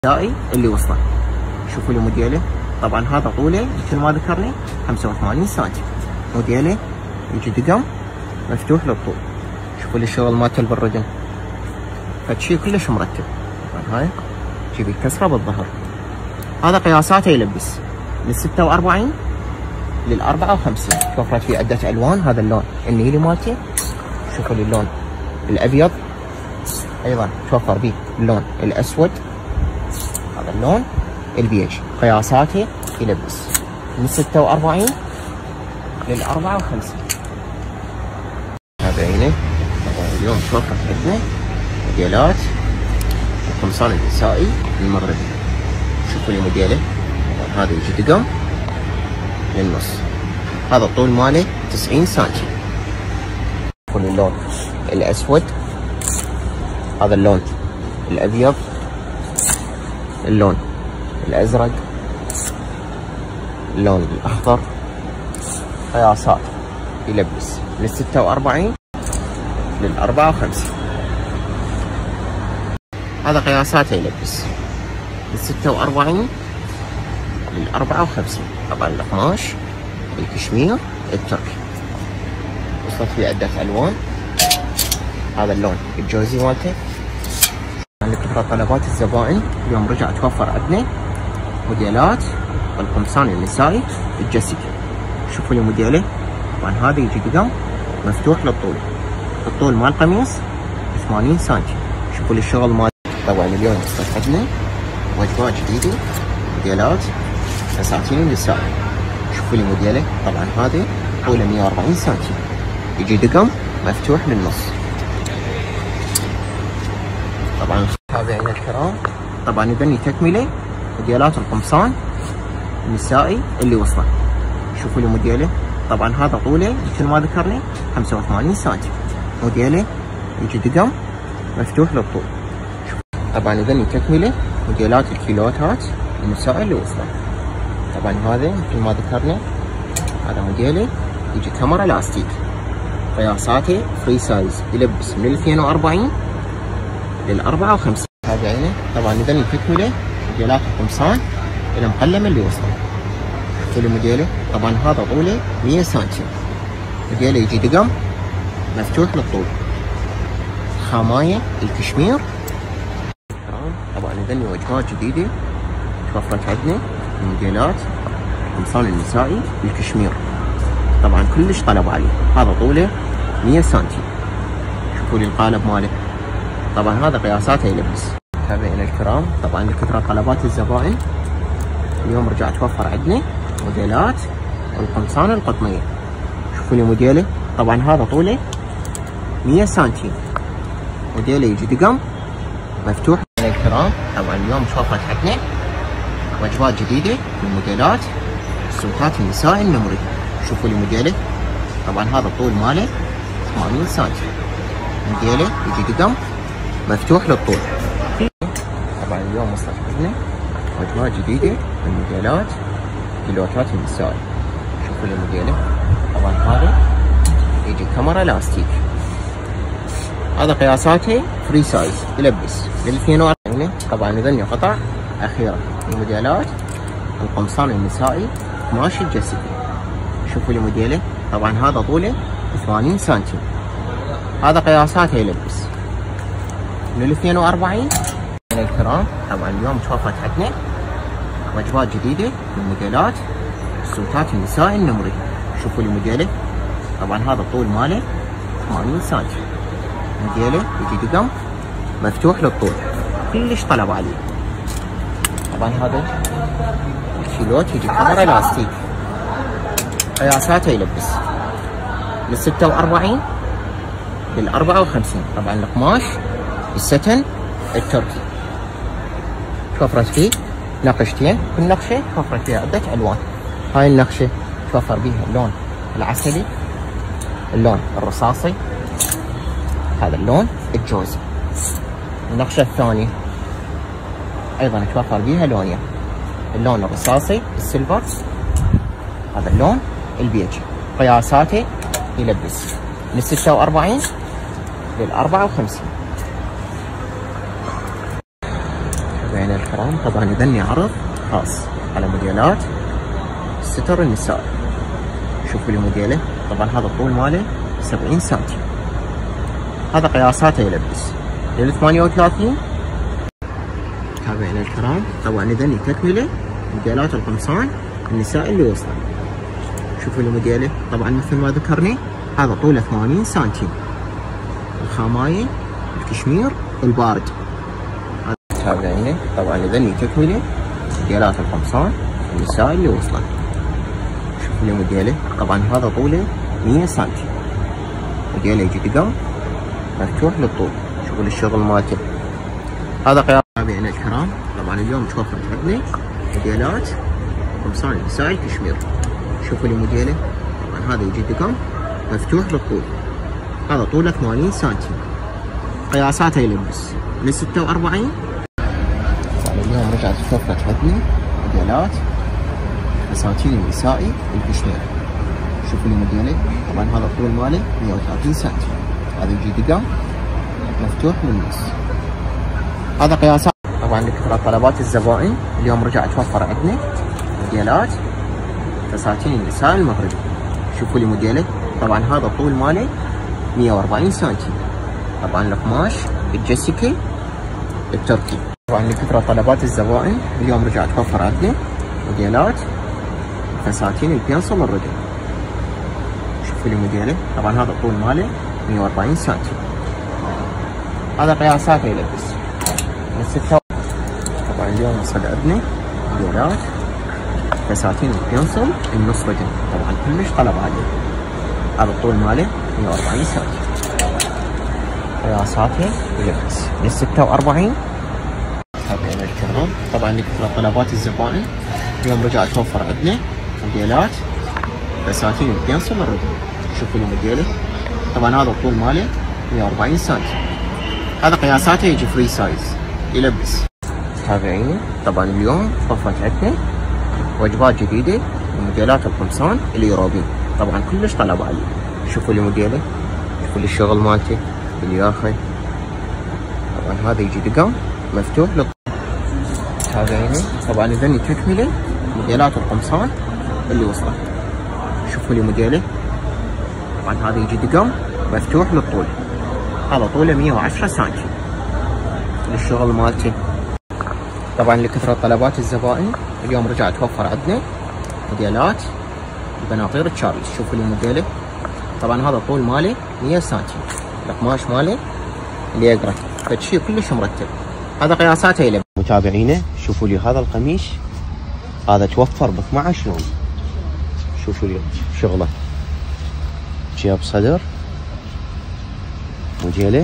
النسائي اللي وصله. شوفوا لي موديله، طبعا هذا طوله مثل ما ذكرني 85 سم. موديله يجي دقم مفتوح للطول. شوفوا لي الشغل مالته بالرجل، فشي كلش مرتب. طبعا هاي تجيب الكسره بالظهر. هذا قياساته يلبس من 46 لل 54. توفرت فيه عده الوان. هذا اللون النيلي مالته، شوفوا لي اللون الابيض، ايضا توفر به اللون الاسود، هذا اللون البيج. قياساته يلبس من 46 لل 54. هذا عينه. طبعا اليوم توفرت عندنا موديلات القمصان النسائي المغربي. شوفوا لي موديله، طبعا هذا يجي دقم للنص. هذا الطول ماله 90 سم. شوفوا لي اللون الاسود، هذا اللون الابيض، اللون الازرق، اللون الاخضر. قياسات يلبس من 46 لل 54. هذا قياساته يلبس من 46 لل 54. طبعا القماش الكشمير التركي، وصلت فيه عدة الوان. هذا اللون الجوزي مالته. لكثرة طلبات الزبائن اليوم رجع توفر عندنا موديلات القمصان النسائي الجسيكي. شوفوا لي موديله، طبعا هذا يجي دقم مفتوح للطول. الطول مال القميص 80 سم. شوفوا لي الشغل مال. طبعا اليوم وصلت عندنا وجبات جديده، موديلات فساتين النسائي. شوفوا لي موديله، طبعا هذا طوله 140 سم، يجي دقم مفتوح للنص. طبعا متابعينا الكرام، طبعا يبني تكمله موديلات القمصان النسائي اللي وصله. شوفوا لي موديله، طبعا هذا طوله مثل ما ذكرني 85 سم. موديله يجي دقم مفتوح للطول. طبعا يبني تكمله موديلات الكيلوتات النسائي اللي وصله. طبعا هذا مثل ما ذكرنا، هذا موديله يجي كاميرا لاستيك. قياساته فري سايز، يلبس من 42 لل 54. هذا عينه. طبعا يبني تكمله موديلات القمصان المقلمه اللي وصله. شوفوا لي موديله، طبعا هذا طوله 100 سم. موديله يجي دقم مفتوح للطول. خامايه الكشمير. طبعا يبني وجبات جديده توفرت عندنا موديلات القمصان النسائي الكشمير. طبعا كلش طلب عليه. هذا طوله 100 سم. شوفوا لي القالب ماله. طبعا هذا قياساته يلبس. متابعينا الكرام، طبعا لكثرة طلبات الزبائن اليوم رجع توفر عندنا موديلات القمصان القطنيه. شوفوا لي موديله، طبعا هذا طوله 100 سم. موديله يجي دقم مفتوح. الكرام، طبعا اليوم توفرت عندنا وجبات جديده من موديلات السوتات النسائي النمري. شوفوا لي موديله، طبعا هذا الطول ماله 80 سم. موديله يجي دقم مفتوح للطول. طبعا اليوم وصلت عندنا وجبات جديده من موديلات كيلوتات النسائي. شوفوا لي موديله، طبعا هذا يجي كاميرا لاستيك. هذا قياساته فري سايز، يلبس من 42. طبعا يظني قطع اخيره من موديلات القمصان النسائي قماش الجسدي. شوفوا لي موديله، طبعا هذا طوله 80 سم. هذا قياساته يلبس من 42. الكرام، طبعا اليوم توفرت عندنا وجبات جديده من موديلات السوتات النسائي النمري. شوفوا لي موديله، طبعا هذا الطول ماله 80 سم. موديله يجي دقم مفتوح للطول. كلش طلب عليه. طبعا هذا الكيلوت يجي كاميرا لاستيك. قياساته يلبس من 46 لل 54. طبعا القماش الستن التركي. توفرت فيه نقشتين، كل نقشه توفرت فيها عده الوان. هاي النقشه توفر بيها اللون العسلي، اللون الرصاصي، هذا اللون الجوزي. النقشه الثانيه ايضا توفر بيها لونين، اللون الرصاصي السيلفر، هذا اللون البيج. قياساته يلبس من 46 لل 54. الكرام طبعا يذني عرض خاص على موديلات الستر النسائي. شوفوا لي موديله، طبعا هذا الطول ماله 70 سنتي. هذا قياساته يلبس لل 38. متابعينا الكرام طبعا يذني تكمله موديلات القمصان النسائي اللي وصل. شوفوا لي موديله، طبعا مثل ما ذكرني هذا طوله 80 سنتي. الخامايه الكشمير البارد. متابعينا طبعا يذني تكمله موديلات القمصان النسائي اللي وصلت. شوفوا لي موديله، طبعا هذا طوله 100 سنتي. موديله يجي دقم مفتوح للطول. شوفوا لي الشغل مالته. هذا قياس. متابعينا الكرام طبعا اليوم توفرت عندنا موديلات قمصان النسائي الكشمير. شوفوا لي موديله، طبعا هذا يجي دقم مفتوح للطول. هذا طوله 80 سنتي. قياساته يلبس من 46. اليوم رجعت توفرت عندنا موديلات فساتين النسائي الكشمير. شوفوا لي موديله، طبعا هذا الطول ماله 130 سنتي. هذا يجي دقم مفتوح من النص. هذا قياسات. طبعا لكثرة طلبات الزبائن اليوم رجع توفر عندنا موديلات فساتين النساء المغربي. شوفوا لي موديله، طبعا هذا الطول ماله 140 سنتي. طبعا القماش الجسكي التركي. طبعا لكثرة طلبات الزبائن اليوم رجع توفر عندنا موديلات فساتين البيانسو الرجل. شوفوا لي موديله، طبعا هذا الطول ماله 140 سنتي. هذا قياساته يلبس من 6. طبعا اليوم وصل عندنا موديلات فساتين البيانسو النص رجل. طبعا كلش طلب عليه. هذا الطول ماله 140 سنتي. قياساته يلبس من 46. متابعينا الكرام طبعا لكثرة طلبات الزبائن اليوم رجع توفر عندنا موديلات فساتين البيانسو الرجل. شوفوا لي موديله، طبعا هذا الطول ماله 140 سنتي. هذا قياساته يجي فري سايز يلبس. متابعيني طبعا اليوم توفرت عندنا وجبات جديده لموديلات القمصان اليوروبي. طبعا كلش طلب عليه. شوفوا لي موديله، شوفوا لي الشغل مالته بالياخي. طبعا هذا يجي دقم مفتوح للطول. متابعيني طبعا يذني تكمله موديلات القمصان اللي وصلت. شوفوا لي موديله، طبعا هذا يجي دقم مفتوح للطول. هذا طوله 110 سنتي. للشغل مالته. طبعا لكثرة طلبات الزبائن اليوم رجع توفر عندنا موديلات البناطير تشارلز. شوفوا لي موديله، طبعا هذا الطول ماله 100 سنتي. القماش ماله اللي يقرا فشي كلش مرتب. هذا قياساته يلبس. متابعينا شوفوا لي هذا القميص، هذا توفر ب 12 يوم. شوفوا لي شغله، جيب صدر موديله.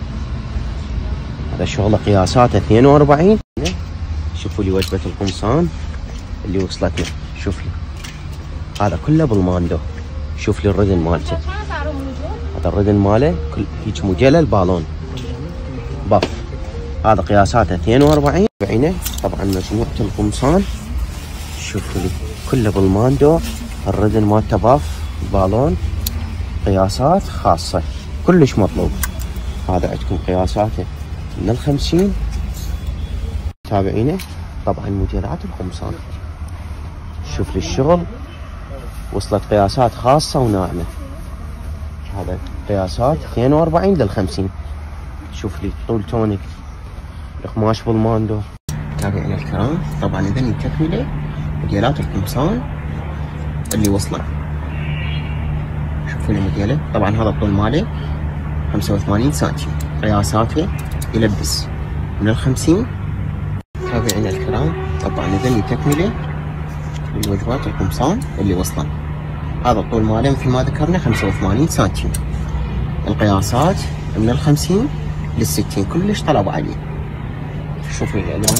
هذا شغله قياساته 42. شوفوا لي وجبة القمصان اللي وصلتنا. شوف لي هذا كله بالماندو. شوف لي الردن مالته، هذا الردن ماله كل هيك موديله البالون باف. هذا قياساته 42. بعينه طبعا مجموعة القمصان شوفوا لي كله بالماندو. الردن مالته باف بالون. قياسات خاصة كلش مطلوب. هذا عندكم قياساته من 50. تابعينه طبعا موديلات القمصان. شوف لي الشغل، وصلت قياسات خاصة وناعمة. هذا قياسات 42 لل 50. شوف لي طول تونك، القماش بالماندو. تابعينا الكرام طبعا اذا تكمله موديلات القمصان اللي وصلت. شوفوا لي موديله، طبعا هذا الطول ماله 85 سنتي. قياساته يلبس من 50. تابعينا الكرام طبعا اذا تكمله لوجبات القمصان اللي وصلت. هذا الطول ماله مثل ما ذكرنا 85 سنتي. القياسات من 50 لل 60. كلش طلب عليه. شوف لي الالوان،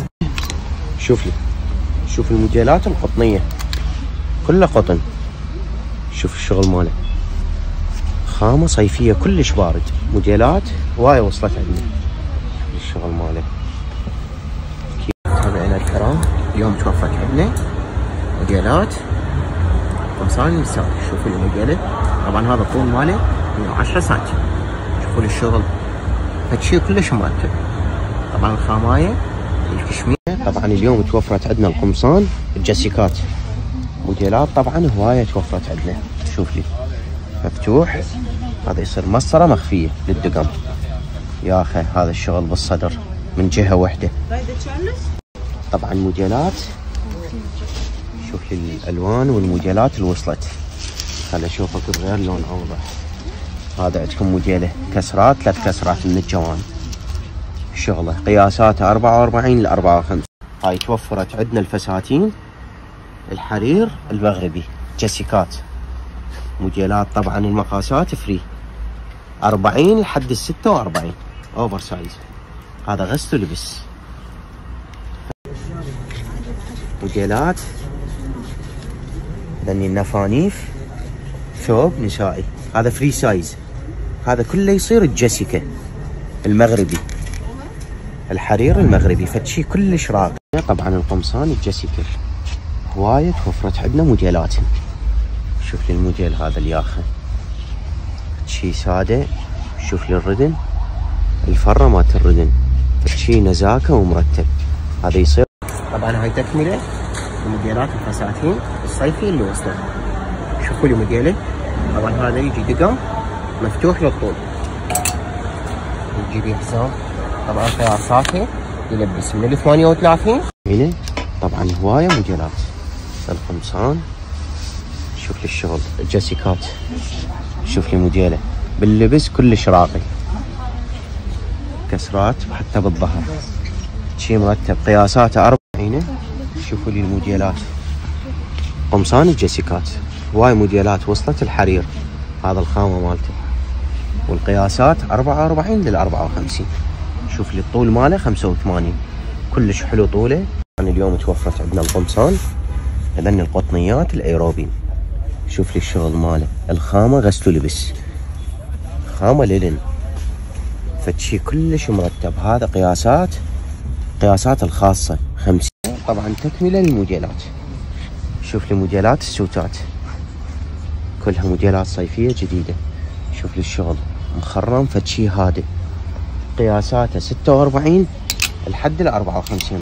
شوف الموديلات القطنيه كلها قطن. شوف الشغل ماله، خامه صيفيه كلش بارد. موديلات هوايه وصلت عندنا. الشغل ماله. متابعينا الكرام اليوم توفرت عندنا موديلات قمصان النساء. شوفوا لي موديله، طبعا هذا الطول ماله 110 سنتي. شوفوا لي الشغل هالشي كلش مرتب. طبعا الخامايه الكشمير هنا طبعا اليوم توفرت عندنا القمصان الجاسيكات موديلات طبعا هوايه توفرت عندنا. شوف لي مفتوح، هذا يصير مسطره مخفيه للدقم. يا اخي هذا الشغل بالصدر من جهه واحده. طبعا موديلات، شوف لي الالوان والموديلات اللي وصلت. خليني اشوفك بغير لون اوضح. هذا عندكم موديله كسرات، 3 كسرات من الجوانب. شغله قياساته 44 ل 54. هاي توفرت عندنا الفساتين الحرير المغربي جاسيكات موديلات طبعا المقاسات فري 40 لحد 46 اوفر سايز. هذا غسل ولبس. موديلات ذني النفانيف ثوب نسائي، هذا فري سايز. هذا كله يصير الجاسيكا المغربي الحرير المغربي، فشي كلش راقي. طبعا القمصان الجاسيكا هوايه توفرت عندنا موديلاتهم. شوف لي الموديل هذا الياخه شي ساده. شوف لي الردن، الفره مالت الردن شي نزاكه ومرتب. هذا يصير طبعا هاي تكمله موديلات الفساتين الصيفي اللي وصلت. شوفوا لي موديله. طبعا هذا يجي دقم مفتوح للطول، يجي بيه حزام. طبعا قياساته يلبس من ال 38. هنا طبعا هوايه موديلات القمصان. شوف لي الشغل الجاسيكات، شوف لي موديله باللبس كلش راقي، كسرات وحتى بالظهر شي مرتب. قياساته 40. شوفوا لي الموديلات قمصان الجاسيكات هواي موديلات وصلت الحرير. هذا الخامه مالته والقياسات 44 لل 54. شوف لي الطول ماله 85 كلش حلو طوله. يعني اليوم توفرت عندنا القمصان هذني القطنيات الايروبي. شوف لي الشغل ماله، الخامه غسل ولبس، خامه ليلن، فشي كلش مرتب. هذا قياسات الخاصه 50. طبعا تكمله للموديلات. شوف لي موديلات السوتات كلها موديلات صيفيه جديده. شوف لي الشغل مخرم، فشي هادئ. قياساته 46 لحد ال 54.